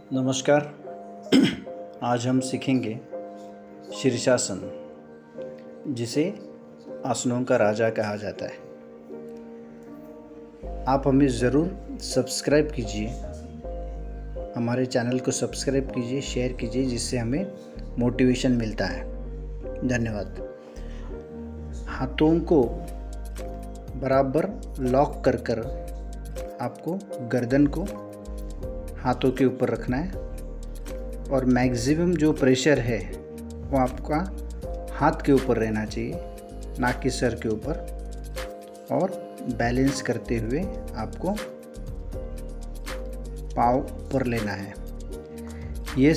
नमस्कार। आज हम सीखेंगे शीर्षासन, जिसे आसनों का राजा कहा जाता है। आप हमें ज़रूर सब्सक्राइब कीजिए, हमारे चैनल को सब्सक्राइब कीजिए, शेयर कीजिए, जिससे हमें मोटिवेशन मिलता है। धन्यवाद। हाथों को बराबर लॉक कर आपको गर्दन को हाथों के ऊपर रखना है और मैक्सिमम जो प्रेशर है वो आपका हाथ के ऊपर रहना चाहिए, ना कि सर के ऊपर। और बैलेंस करते हुए आपको पाँव ऊपर लेना है। ये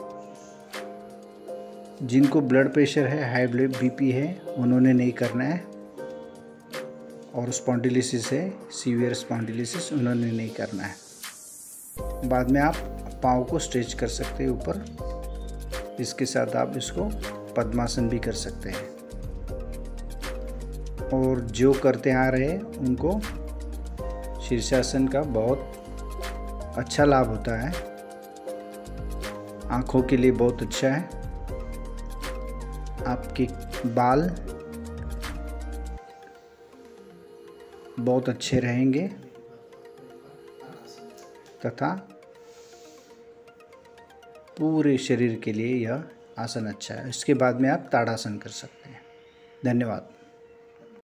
जिनको ब्लड प्रेशर है, हाई ब्लड बीपी है, उन्होंने नहीं करना है, और स्पॉन्डिलिसिस है, सीवियर स्पॉन्डिलिसिस, उन्होंने नहीं करना है। बाद में आप पाँव को स्ट्रेच कर सकते हैं ऊपर। इसके साथ आप इसको पद्मासन भी कर सकते हैं। और जो करते आ रहे हैं उनको शीर्षासन का बहुत अच्छा लाभ होता है। आँखों के लिए बहुत अच्छा है। आपके बाल बहुत अच्छे रहेंगे तथा पूरे शरीर के लिए यह आसन अच्छा है। इसके बाद में आप ताड़ासन कर सकते हैं। धन्यवाद।